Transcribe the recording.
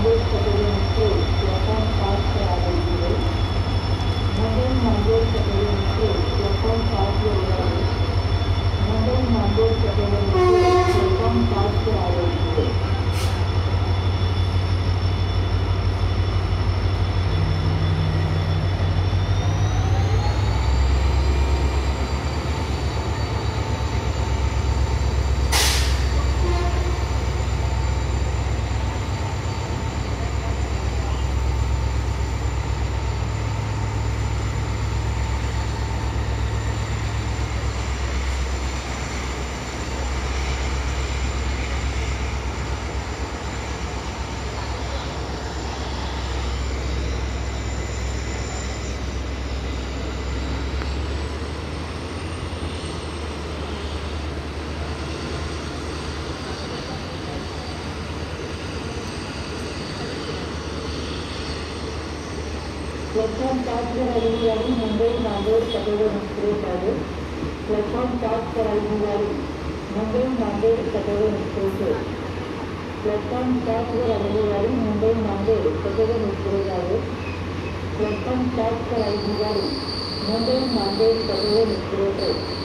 Platform 5 पर आने वाली मुंबई नांदेड़ कटोरा एक्सप्रेस है। प्लेटफॉर्म 5 पर आने वाली मुंबई नांदेड़ कटोरा एक्सप्रेस है। प्लेटफॉर्म 5 पर आने वाली मुंबई नांदेड़ कटोरा एक्सप्रेस है। प्लेटफॉर्म 5 पर आने वाली मुंबई नांदेड़ कटोरा एक्सप्रेस है।